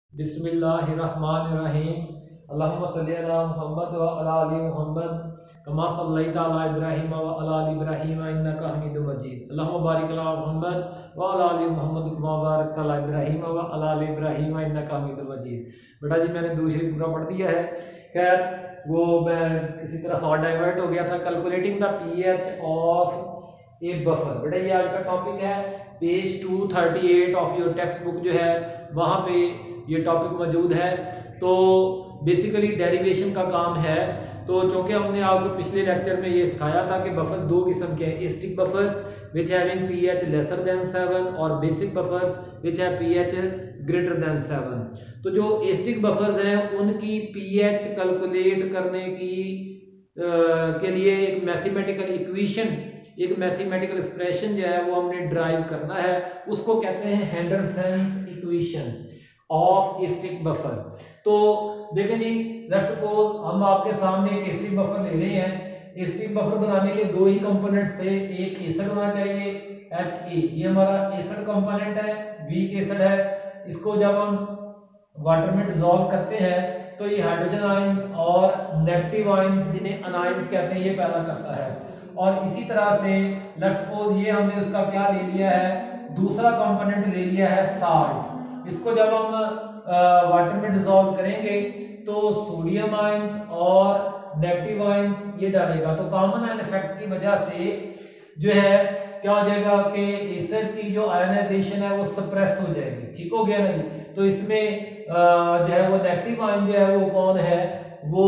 बिस्मिल्लाहिर्रहमानिर्रहीम। अल्लाहुम्मा सल्लि अला मुहम्मद व अला आलि मुहम्मद कमा सल्लैता अला इब्राहीम व अला आलि इब्राहीम इन्नका हमीदुम मजीद। अल्लाहुम्मा बारिक अला मुहम्मद व अला आलि मुहम्मद कमा बारकता अला इब्राहीम व अला आलि इब्राहीम इन्नका हमीदुम मजीद। बेटा जी मैंने दूसरी पूरा पढ़ दिया है। खैर वो मैं किसी तरह और डाइवर्ट हो गया था। Calculating the pH of a buffer. बेटा ये आज का टॉपिक है। Page 238 of your textbook जो है वहाँ पे ये टॉपिक मौजूद है। तो बेसिकली डेरिवेशन का काम है। तो चूंकि हमने आपको पिछले लेक्चर में ये सिखाया था कि बफर्स दो किस्म के हैं, acidic buffers which having pH lesser than 7 और basic buffers which have pH greater than 7। तो जो एस्टिक बफर्स हैं उनकी पीएच कैलकुलेट करने की के लिए एक मैथमेटिकल इक्वेशन, एक मैथमेटिकल एक्सप्रेशन जो है वो हमने ड्राइव करना है। उसको कहते हैं Henderson's equation of acidic buffer. तो देखें जी, लेट्स सपोज हम आपके सामने एक एस्टिक बफर ले रहे हैं। एस्टिक बफर बनाने के दो ही कंपोनेंट्स थे, एक एसिड होना चाहिए Ha, ये हमारा एसिड कंपोनेंट है, वीक एसिड है। इसको जब हम वाटर में डिसॉल्व करते हैं तो ये हाइड्रोजन आयंस और नेगेटिव आयंस जिन्हें अनायंस कहते हैं ये पैदा करता है। और इसी तरह से लेट्स सपोज ये हमने उसका क्या ले लिया है, दूसरा कंपोनेंट ले लिया है साल्ट। इसको जब हम वाटर में डिसॉल्व करेंगे तो सोडियम आयंस और नेगेटिव आयंस ये डालेगा। तो कॉमन आयन इफेक्ट की वजह से जो है क्या हो जाएगा कि एसिड की जो आयनाइजेशन है वो सप्रेस हो जाएगी। ठीक हो गया ना जी। तो इसमें जो है वो नेगेटिव आयन जो है वो कौन है, वो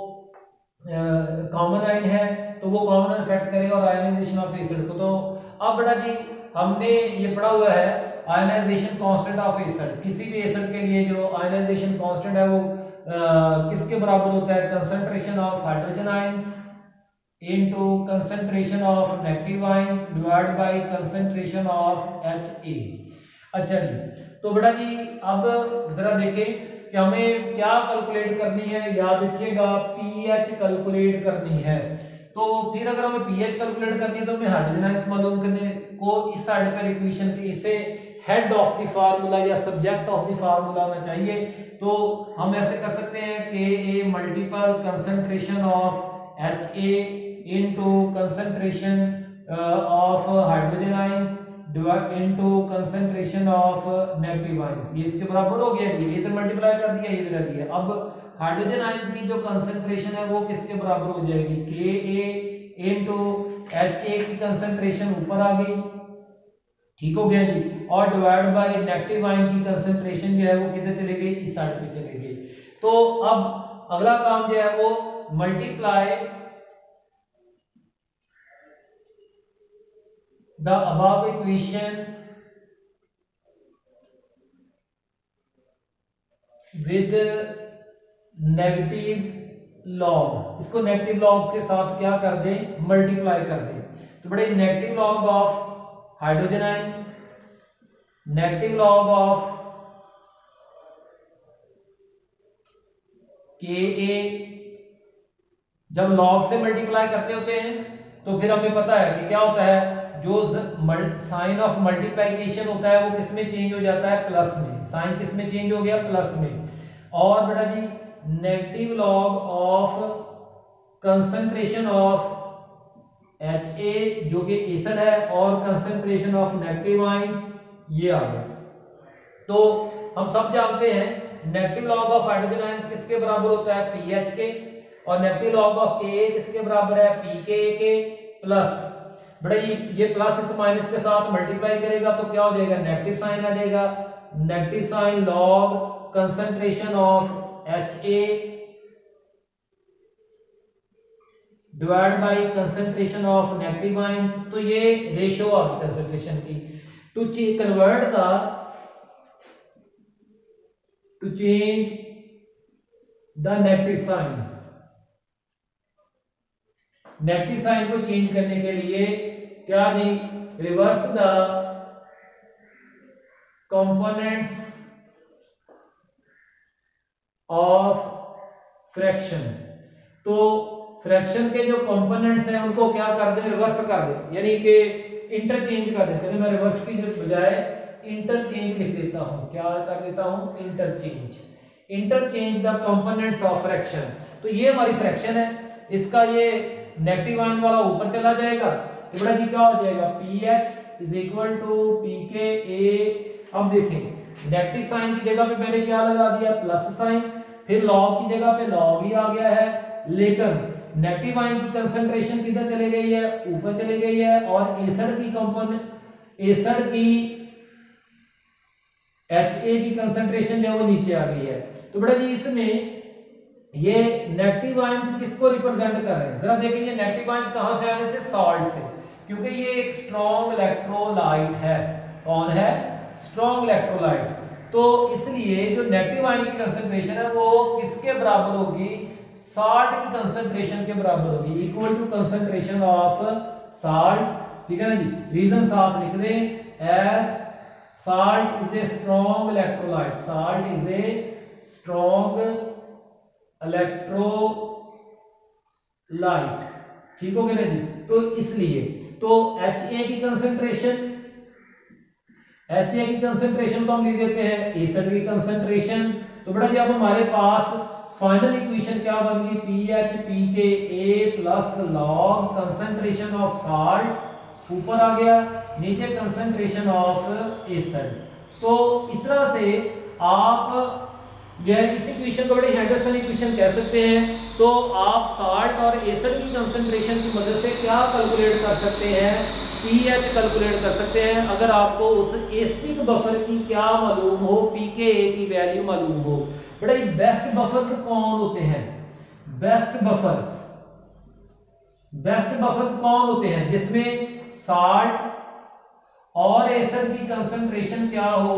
कॉमन आयन है। तो वो कॉमन आयन इफेक्ट करेगा और आयनाइजेशन ऑफ एसिड को। तो अब बेटा जी हमने ये पढ़ा हुआ है आयनाइजेशन कांस्टेंट ऑफ एसिड। किसी भी एसिड के लिए जो आयनाइजेशन कांस्टेंट है वो किसके बराबर होता है, concentration of hydrogen ions into concentration of negative ions divide by concentration of Ha। अच्छा जी, तो बेटा जी अब जरा देखें कि हमें क्या कैलकुलेट करनी है। याद रखिएगा पीएच कैलकुलेट करनी है। तो फिर अगर हमें पीएच कैलकुलेट करनी है तो हमें हाइड्रोजन आयंस मालूम करने को इस साइड पर इक्वेशन के इसे हेड ऑफ द फार्मूला या सब्जेक्ट ऑफ द फार्मूला होना चाहिए। तो हम ऐसे कर सकते हैं कि a multiple concentration of Ha into concentration of hydrogen ions into concentration of negative ions. ये इसके बराबर हो गया। ये तो मल्टीप्लाई कर दिया, ये लगा दिया। अब हाइड्रोजन आयंस की जो कंसंट्रेशन है वो किसके बराबर हो जाएगी, Ka इनटू Ha की कंसंट्रेशन ऊपर आ गई। ठीक हो गया जी। और डिवाइड बाय नेगेटिव आयन की कंसंट्रेशन जो है वो किधर चले गई, इस साइड पे चले गई। तो अब अगला काम जो है वो multiply the above equation with negative log. इसको नेगेटिव लॉग के साथ क्या कर दें, मल्टीप्लाई कर दें। तो बड़े negative log of hydrogen ion, negative log of Ka। जब लॉग से मल्टीप्लाई करते होते हैं तो फिर हमें पता है कि क्या होता है, जो साइन ऑफ मल्टीप्लिकेशन होता है वो किस में चेंज हो जाता है, प्लस में। साइन किस में चेंज हो गया, प्लस में। और बेटा जी negative log of concentration of Ha जो कि एसिड है और कंसंट्रेशन ऑफ नेगेटिव आयंस ये आ गया। तो हम सब जानते हैं negative log of hydrogen ions किसके बराबर होता है, पीएच के। और नेगेटिव लॉग ऑफ Ka किसके बराबर है, pKa के प्लस। बड़ा ये प्लस इस माइनस के साथ मल्टीप्लाई करेगा तो क्या हो जाएगा, नेगेटिव साइन आ जाएगा। Negative sign log concentration of Ha divide by concentration of negative ions. तो ये रेशियो आ गई कंसंट्रेशन की। To convert the to change the negative sign, negative sign को चेंज करने के लिए क्या नहीं, reverse the components of fraction. तो फ्रैक्शन के जो कंपोनेंट्स हैं उनको क्या कर दे, रिवर्स कर दे, यानी कि इंटरचेंज कर दे। चलिए मैं रिवर्स की बजाय इंटरचेंज लिख देता हूं, क्या कर देता हूं, interchange, interchange the components of fraction. तो ये हमारी फ्रैक्शन है, इसका ये नेगेटिव आयन वाला ऊपर चला जाएगा, तो बड़ा जी क्या हो जाएगा, PH is equal to PKA। अब देखें नेगेटिव साइन की जगह पे मैंने क्या लगा दिया, प्लस साइन, फिर लॉग की जगह पे लॉग ही आ गया है, लेकिन नेगेटिव आयन की कंसंट्रेशन किधर चली गई है, ऊपर चली गई है, और एसिड की कंपोनेंट, एसिड की HA की कंसंट्रेशन जो है वो नीचे आ गई है। तो बेटा जी इसमें ये नेगेटिव आयंस किसको रिप्रेजेंट कर रहे हैं, जरा देखिए, ये नेगेटिव आयंस कहां से आने थे, सॉल्ट से, क्योंकि ये एक स्ट्रॉन्ग इलेक्ट्रोलाइट है। कौन है, स्ट्रॉन्ग इलेक्ट्रोलाइट। तो इसलिए जो नेगेटिव आयन की कंसंट्रेशन है वो किसके बराबर होगी, साल्ट की कंसंट्रेशन के बराबर होगी, equal to concentration of salt. ठीक है ना जी, रीजन साथ लिख दें, as salt is a strong electrolyte, salt is a strong electrolyte। ठीक हो गया ना जी, तो इसलिए तो HA की कंसंट्रेशन, HA की कंसंट्रेशन को हम लिख देते हैं एसिड की कंसंट्रेशन। तो बेटा जी अब हमारे पास फाइनल इक्वेशन क्या बन गई, PH PKA plus log concentration of salt ऊपर आ गया, नीचे कंसंट्रेशन ऑफ एसिड। तो इस तरह से आप यह इस इक्वेशन को बड़े हेंडरसन इक्वेशन कह सकते हैं। तो आप साल्ट और एसिड की कंसंट्रेशन की मदद से क्या कैलकुलेट कर सकते हैं, पीएच कैलकुलेट कर सकते हैं। अगर आपको उस एसिडिक बफर की क्या मालूम हो, पीकेए की वैल्यू मालूम हो। बेटा ये बेस्ट बफर्स कौन होते हैं, बेस्ट बफर्स कौन होते हैं जिसमें साल्ट और एसिड की कंसंट्रेशन क्या हो,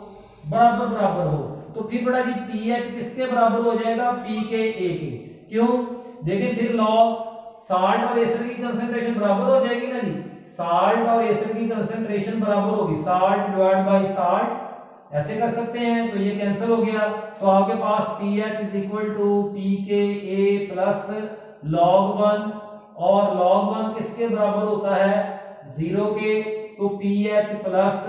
बराबर हो। तो फिर बड़ा जी पीएच किसके बराबर हो जाएगा, पीकेए के। क्यों, देखें फिर लॉग साल्ट और एसिड की कंसंट्रेशन बराबर हो जाएगी ना जी, साल्ट और एसिड की कंसंट्रेशन बराबर होगी, साल्ट डिवाइड बाय साल्ट, ऐसे कर सकते हैं। तो ये कैंसिल हो गया, तो आपके पास pH is equal to pKa plus log 1, और log 1 किसके बराबर होता है, 0 के। तो PH plus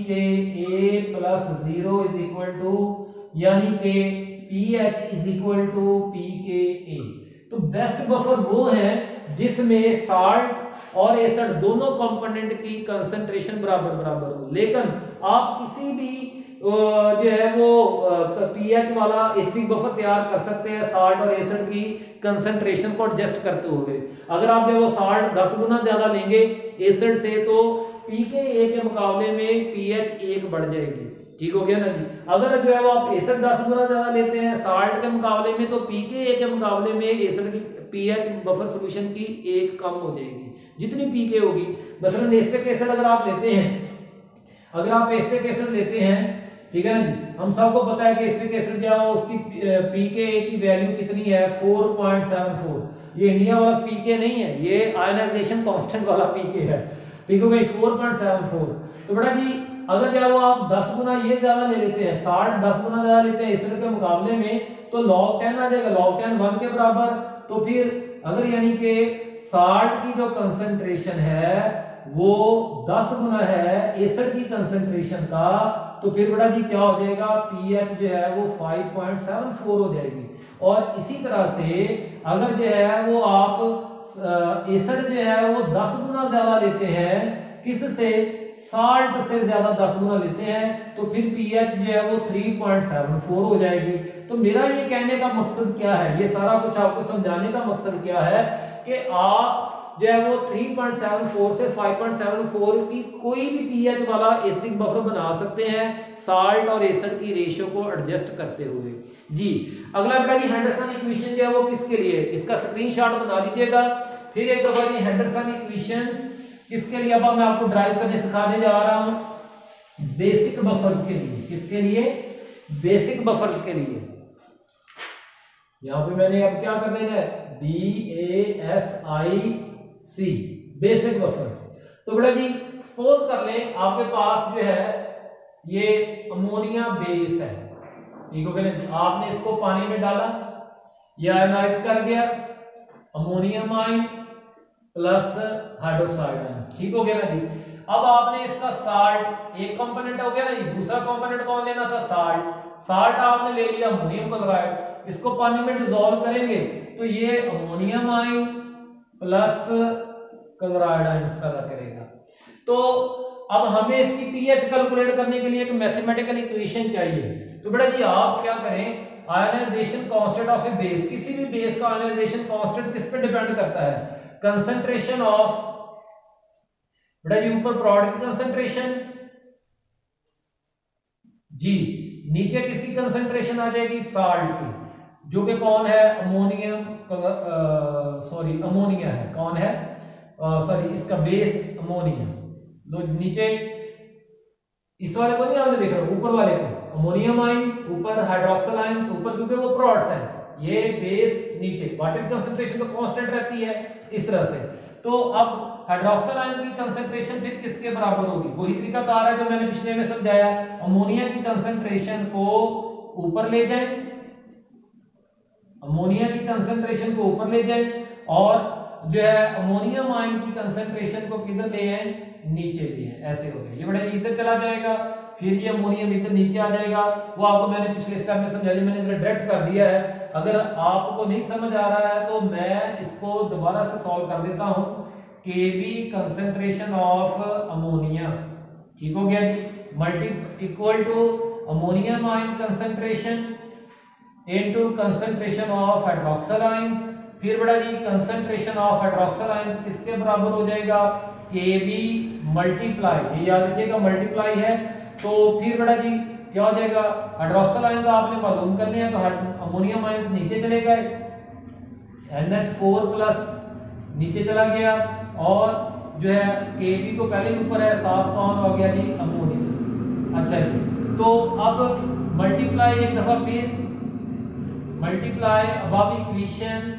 PKA plus 0 is equal to, यानी कि PH is equal to PKA। तो बेस्ट बफर वो है जिसमें साल्ट और एसिड दोनों कंपोनेंट की कंसंट्रेशन बराबर हो, लेकिन आप किसी भी जो है वो पीएच वाला एसिडिक बफर तैयार कर सकते हैं साल्ट और एसिड की कंसंट्रेशन को एडजस्ट करते हुए। अगर आप जो वो साल्ट 10 गुना ज्यादा लेंगे एसिड से, तो पीकेए के मुकाबले में पीएच 1 बढ़ जाएगी। ठीक हो गया ना जी। अगर जो है वो आप एसिड 10 गुना ज्यादा लेते हैं साल्ट के मुकाबले में, तो पीकेए के मुकाबले में एसिड की पीएच बफर सॉल्यूशन की 1 कम हो जाएगी, जितनी पीके होगी। मतलब एसिटिक एसिड अगर आप लेते हैं, अगर आप एसिटिक एसिड लेते हैं, ठीक है ना जी, हम सबको पता है कि एसिटिक एसिड जो है उसकी पीकेए की वैल्यू कितनी है, 4.74। ये इंडिया वाला पीके नहीं है, ये आयनाइजेशन कांस्टेंट वाला पीके है। ठीक हो गई, 4.74। तो बेटा जी अगर जो आप 10 गुना ये ज्यादा ले लेते हैं, साल्ट 10 गुना ज्यादा लेते हैं एसिड के मुकाबले में, तो log 10 आ जाएगा, log 10 1 के बराबर। तो फिर अगर यानी कि साल्ट की जो कंसंट्रेशन है वो 10 गुना है एसिड की कंसंट्रेशन का, तो फिर बड़ा जी क्या हो जाएगा, पीएच जो है वो 5.74 हो जाएगी। और इसी तरह से अगर जो है वो आप एसिड जो है वो 10 गुना ज्यादा लेते हैं, किससे, साल्ट से ज्यादा 10 गुना लेते हैं, तो फिर पीएच जो है वो 3.74 हो जाएगी। तो मेरा ये कहने का मकसद क्या है, ये सारा कुछ आपको समझाने का मकसद क्या है कि आप जो है वो 3.74 से 5.74 की कोई भी पीएच वाला एसिडिक बफर बना सकते हैं साल्ट और एसिड की रेशियो को एडजस्ट करते हुए जी। अगला आपका जी हेंडरसन इक्वेशन जो है वो किसके लिए, इसका स्क्रीनशॉट बना लीजिएगा। फिर एक दफा जी हेंडरसन इक्वेशंस किसके लिए, अब मैं आपको ड्राइव करने सिखाने जा रहा हूं, बेसिक बफर्स के लिए। किसके लिए, बेसिक बफर्स के लिए। यहां पे मैंने अब क्या कर देना है, BASIC, बेसिक बफर्स। तो बेटा जी सपोज कर लें आपके पास जो है ये अमोनिया बेस है, ठीक हो गया, आपने इसको पानी में डाला, ये आयनाइज कर गया, ammonium ion plus hydroxide ions. ठीक हो गया ना जी। अब आपने इसका साल्ट, एक कंपोनेंट हो गया ना, ये दूसरा कंपोनेंट कौन लेना था, साल्ट। साल्ट आपने ले लिया अमोनियम क्लोराइड, इसको पानी में डिसॉल्व करेंगे तो ये ammonium ion plus chloride ions पैदा करेगा। तो अब हमें इसकी पीएच कैलकुलेट करने के लिए एक मैथमेटिकल इक्वेशन चाहिए। तो बेटा जी आप क्या करें, ionisation constant of a base, किसी भी बेस का आयनाइजेशन कांस्टेंट किस पे डिपेंड करता है, कंसंट्रेशन ऑफ, बेटा जी ऊपर प्रोडक्ट की कंसंट्रेशन जी, नीचे किसकी कंसंट्रेशन आ जाएगी, साल्ट की, जो कि कौन है, अमोनियम, सॉरी अमोनिया है, कौन है, सॉरी इसका बेस अमोनिया। तो नीचे इस वाले को नहीं आपने देख रहा, ऊपर वाले को अमोनियम आयन, ऊपर हाइड्रोक्सिल आयंस, ऊपर क्योंकि वो प्रोड्स हैं, ये बेस नीचे, वाटर की कंसंट्रेशन तो कांस्टेंट रहती है इस तरह से। तो अब हाइड्रोक्सिल आयंस की कंसंट्रेशन फिर किसके बराबर होगी, वही तरीका कार है जो मैंने पिछले में समझाया, अमोनिया की कंसंट्रेशन को ऊपर ले जाएं, अमोनिया की कंसंट्रेशन को ऊपर ले जाएं और जो है अमोनियम आयन की कंसंट्रेशन को किधर ले आए, नीचे ले आए, ऐसे हो गया। ये बड़ा इधर चला जाएगा, फिर ये अमोनियम इधर नीचे आ जाएगा। वो आपको मैंने पिछले स्टेप में समझा दिया, मैंने इधर डायरेक्ट कर दिया है। अगर आपको नहीं समझ आ रहा है तो मैं इसको दोबारा से सॉल्व कर देता हूं। Kb कंसंट्रेशन ऑफ अमोनिया, ठीक हो गया जी, multi equal to ammonium ion concentration into concentration of hydroxyl ions. फिर बड़ा जी कंसंट्रेशन ऑफ हाइड्रोक्सिल आयंस किसके बराबर हो जाएगा, Kb मल्टीप्लाई, ये याद रखिएगा मल्टीप्लाई है। तो फिर बड़ा जी क्या हो जाएगा, हाइड्रोक्सिल आयंस आपने मालूम करने हैं, तो अमोनियम आयंस नीचे चले गए, NH4 प्लस नीचे चला गया, और जो है Kb तो पहले ही ऊपर है, साथ कौन हो गया जी, अमोनियम। अच्छा जी, तो अब मल्टीप्लाई एक दफा, फिर multiply above equation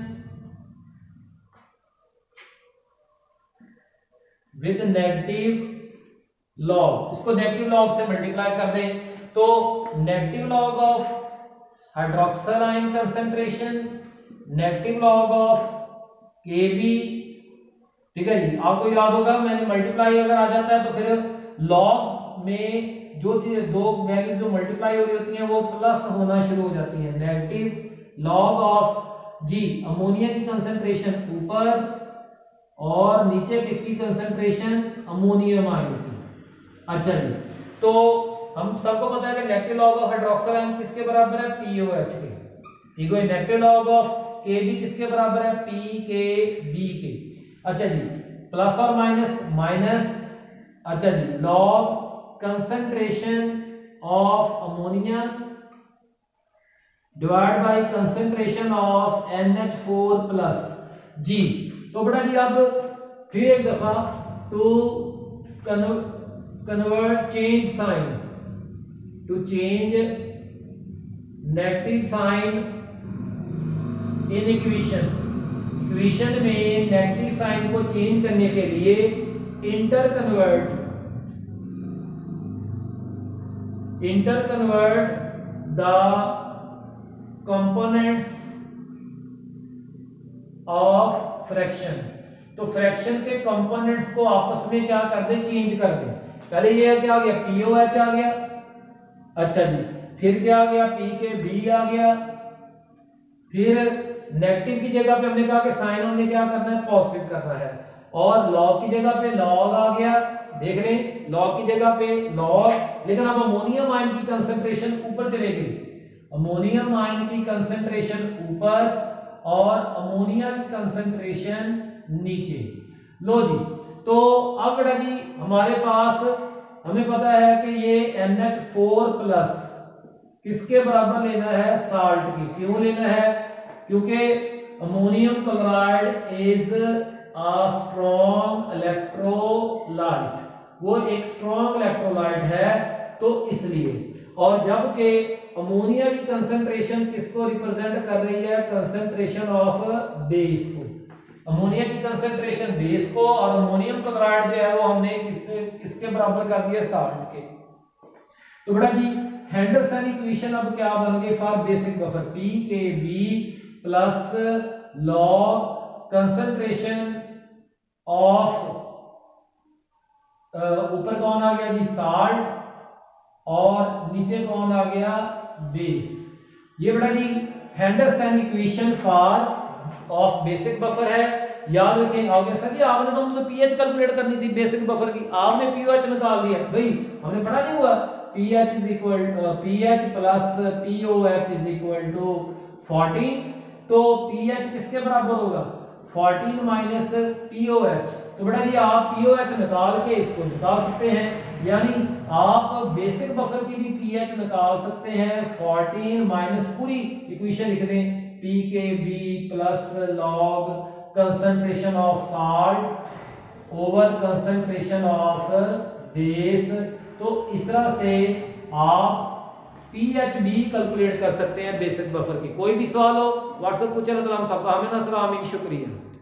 with negative log, इसको नेगेटिव लॉग से मल्टीप्लाई कर दें तो negative log of hydroxyl ion concentration, negative log of Kb, ठीक है जी। आपको याद होगा मैंने मल्टीप्लाई अगर आ जाता है तो फिर लॉग में जो चीज दो वैल्यूज जो मल्टीप्लाई हो रही होती हैं वो प्लस होना शुरू हो जाती हैं। नेगेटिव लॉग ऑफ जी अमोनिया की कंसंट्रेशन ऊपर और नीचे किसकी कंसंट्रेशन, अमोनियम आयन की। अच्छा जी, तो हम सबको पता है कि negative log of hydroxyl ions किसके बराबर है, POH के, ठीक है। नेगेटिव लॉग ऑफ Kb किसके बराबर है, PKb के। अच्छा जी, प्लस और माइनस, माइनस, अच्छा जी, log concentration of ammonia divide by concentration of NH4 plus जी। तो बेटा जी अब फिर एक दफा to convert change sign, to change negative sign in equation, equation में नेगेटिव साइन को चेंज करने के लिए interconvert the components of fraction. तो फ्रैक्शन के कंपोनेंट्स को आपस में क्या कर दे, चेंज कर दे। पहले ये क्या आ गया, POH आ गया, अच्छा जी, फिर क्या आ गया, PKb आ गया, फिर नेगेटिव की जगह पे हमने कहा कि साइन हमने क्या करना है, पॉजिटिव करना है, और लॉग की जगह पे लॉग आ गया, देख रहे हैं लॉग की जगह पे लॉग। लेकिन अब अमोनियम आयन की कंसंट्रेशन ऊपर चले गई, अमोनियम आयन की कंसंट्रेशन ऊपर और अमोनिया की कंसंट्रेशन नीचे। लो जी, तो अब बेटा जी हमारे पास हमें पता है कि ये NH4 प्लस किसके बराबर लेना है, साल्ट की। क्यों लेना है, क्योंकि ammonium chloride is a strong electrolyte, वो एक स्ट्रॉन्ग इलेक्ट्रोलाइट है, तो इसलिए। और जबकि अमोनिया की कंसंट्रेशन किसको रिप्रेजेंट कर रही है, कंसंट्रेशन ऑफ बेस को, अमोनिया की कंसंट्रेशन बेस को, और अमोनियम क्लोराइड जो है वो हमने किसके बराबर कर दिया, साल्ट के। तो बेटा जी हेंडरसन इक्वेशन अब क्या बन गई for basic buffer, PKb plus log concentration of ऊपर कौन आ गया जी साल्ट और नीचे कौन आ गया बेस। ये बेटा जी Henderson equation for of basic buffer है। याद रखें आगे सर जी आपने तो मतलब पीएच कैलकुलेट करनी थी बेसिक बफर की, आपने पीओएच निकाल लिया भाई, हमने पढ़ा नहीं हुआ pH is equal pH plus pOH is equal to 14, तो पीएच किसके बराबर होगा 14 माइनस पीओएच। तो बेटा जी आप पीओएच निकाल के इसको निकाल सकते हैं, यानी आप बेसिक बफर की भी पीएच निकाल सकते हैं 14 माइनस पूरी इक्वेशन लिख दें P K B plus log concentration of salt over concentration of base. तो इस तरह से आप पीएच भी कैलकुलेट कर सकते हैं बेसिक बफर की। कोई भी सवाल हो व्हाट्सएप पूछे तो हम सबका हमें ना सलाम शुक्रिया।